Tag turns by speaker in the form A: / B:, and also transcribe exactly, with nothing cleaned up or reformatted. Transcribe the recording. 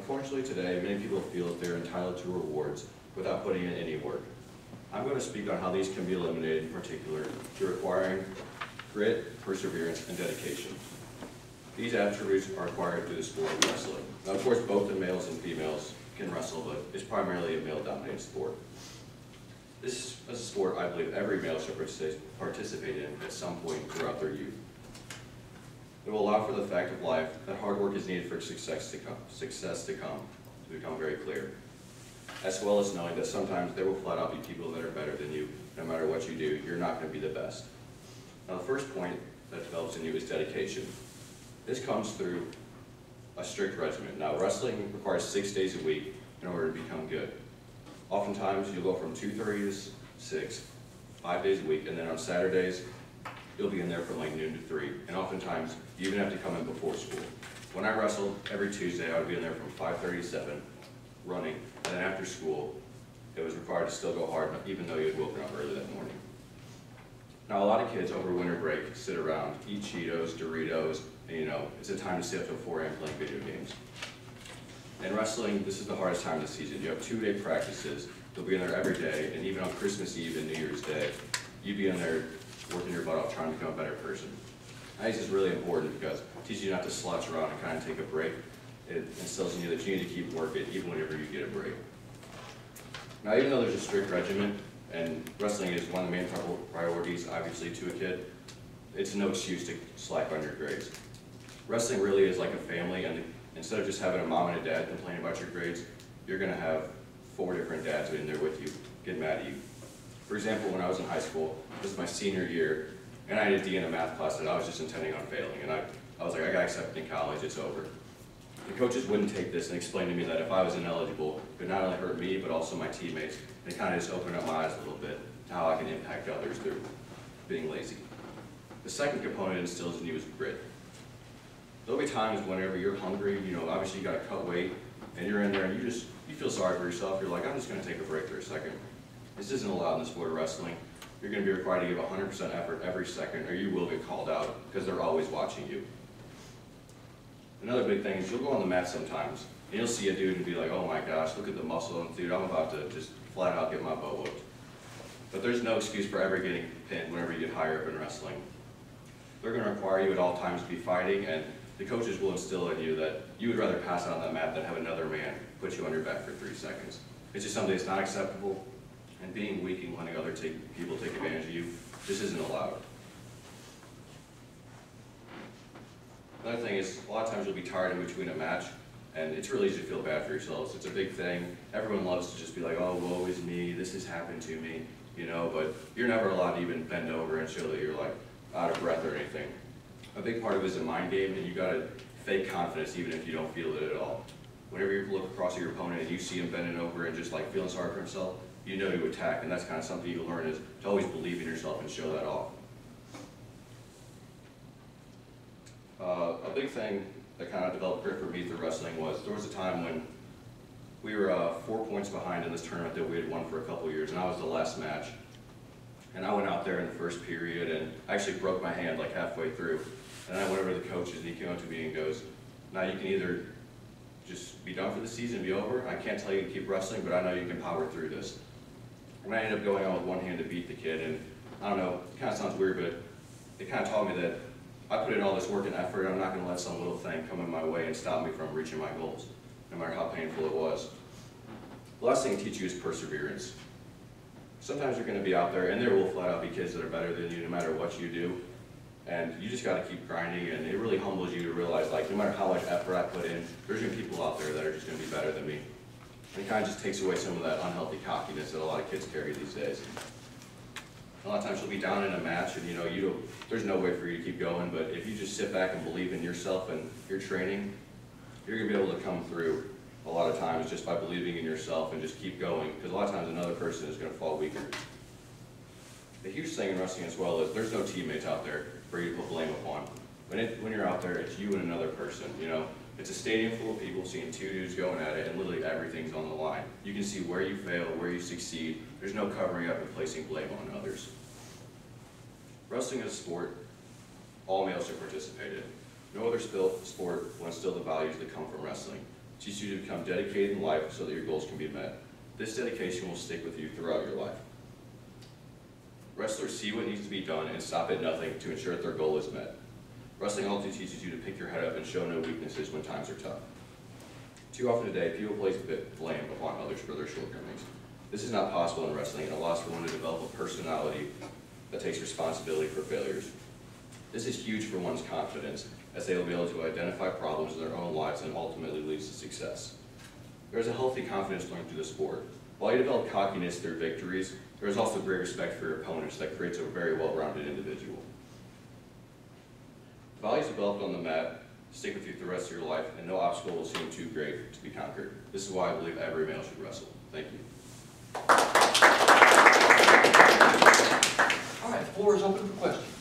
A: Unfortunately today, many people feel that they're entitled to rewards without putting in any work. I'm going to speak on how these can be eliminated, in particular through requiring grit, perseverance, and dedication. These attributes are acquired through the sport of wrestling. Now, of course, both the males and females can wrestle, but it's primarily a male-dominated sport. This is a sport I believe every male should participate in at some point throughout their youth. It will allow for the fact of life that hard work is needed for success to come, success to come, to become very clear, as well as knowing that sometimes there will flat out be people that are better than you. No matter what you do, you're not going to be the best. Now, the first point that develops in you is dedication. This comes through a strict regimen. Now, wrestling requires six days a week in order to become good. Oftentimes, you'll go from two thirty to six, five days a week, and then on Saturdays, you'll be in there from like noon to three. And oftentimes, you even have to come in before school. When I wrestled every Tuesday, I would be in there from five thirty to seven, running, and then after school, it was required to still go hard, even though you had woken up early that morning. Now, a lot of kids over winter break sit around, eat Cheetos, Doritos, and you know, it's a time to stay up till four A M playing video games. In wrestling, this is the hardest time of the season. You have two-day practices. You'll be in there every day, and even on Christmas Eve and New Year's Day, you'd be in there working your butt off trying to become a better person. Now, this is really important because it teaches you not to slouch around and kind of take a break. It instills in you that you need to keep working even whenever you get a break. Now, even though there's a strict regimen, and wrestling is one of the main priorities, obviously, to a kid, it's no excuse to slack on your grades. Wrestling really is like a family, and instead of just having a mom and a dad complain about your grades, you're going to have four different dads in there with you, get mad at you. For example, when I was in high school, this was my senior year, and I had a D in a math class that I was just intending on failing, and I, I was like, I got accepted in college, it's over. The coaches wouldn't take this and explain to me that if I was ineligible, it would not only hurt me, but also my teammates. They kind of just opened up my eyes a little bit to how I can impact others through being lazy. The second component instills in you is grit. There'll be times whenever you're hungry, you know, obviously you got to cut weight, and you're in there and you just, you feel sorry for yourself. You're like, I'm just going to take a break for a second. This isn't allowed in the sport of wrestling. You're going to be required to give one hundred percent effort every second, or you will get called out because they're always watching you. Another big thing is you'll go on the mat sometimes, and you'll see a dude and be like, oh my gosh, look at the muscle, and dude, I'm about to just flat out get my butt whooped. But there's no excuse for ever getting pinned whenever you get higher up in wrestling. They're going to require you at all times to be fighting, and the coaches will instill in you that you would rather pass out on that mat than have another man put you on your back for three seconds. It's just something that's not acceptable, and being weak and letting other take, people take advantage of you just isn't allowed. Another thing is, a lot of times you'll be tired in between a match, and it's really easy to feel bad for yourselves. It's a big thing. Everyone loves to just be like, oh, woe is me, this has happened to me, you know, but you're never allowed to even bend over and show that you're like out of breath or anything. A big part of it is a mind game, and you gotta fake confidence even if you don't feel it at all. Whenever you look across at your opponent and you see him bending over and just like feeling sorry for himself, you know to attack, and that's kind of something you learn is to always believe in yourself and show that off. Uh, a big thing that kind of developed grit for me through wrestling was there was a time when we were uh, four points behind in this tournament that we had won for a couple years, and I was the last match. And I went out there in the first period and I actually broke my hand like halfway through. And I went over to the coaches and he came up to me and goes, now you can either just be done for the season, be over. I can't tell you to keep wrestling, but I know you can power through this. And I ended up going on with one hand to beat the kid, and I don't know, it kind of sounds weird, but it kind of taught me that I put in all this work and effort, and I'm not going to let some little thing come in my way and stop me from reaching my goals, no matter how painful it was. The last thing to teach you is perseverance. Sometimes you're going to be out there, and there will flat out be kids that are better than you no matter what you do, and you just got to keep grinding, and it really humbles you to realize, like, no matter how much effort I put in, there's going to be people out there that are just going to be better than me. And it kind of just takes away some of that unhealthy cockiness that a lot of kids carry these days. A lot of times you'll be down in a match and you know, you don't, there's no way for you to keep going, but if you just sit back and believe in yourself and your training, you're going to be able to come through a lot of times just by believing in yourself and just keep going, because a lot of times another person is going to fall weaker. The huge thing in wrestling as well is there's no teammates out there for you to put blame upon. When, it, when you're out there, it's you and another person, you know. It's a stadium full of people seeing two dudes going at it, and literally everything's on the line. You can see where you fail, where you succeed. There's no covering up and placing blame on others. Wrestling is a sport all males should participate in. No other sport will instill the values that come from wrestling. teaches you to become dedicated in life so that your goals can be met. This dedication will stick with you throughout your life. Wrestlers see what needs to be done and stop at nothing to ensure that their goal is met. Wrestling also teaches you to pick your head up and show no weaknesses when times are tough. Too often today, people place blame upon others for their shortcomings. This is not possible in wrestling, and it allows for one to develop a personality that takes responsibility for failures. This is huge for one's confidence, as they will be able to identify problems in their own lives and ultimately leads to success. There is a healthy confidence learned through the sport. While you develop cockiness through victories, there is also great respect for your opponents that creates a very well-rounded individual. The values developed on the mat stick with you through the rest of your life, and no obstacle will seem too great to be conquered. This is why I believe every male should wrestle. Thank you.
B: All right, floor is open for questions.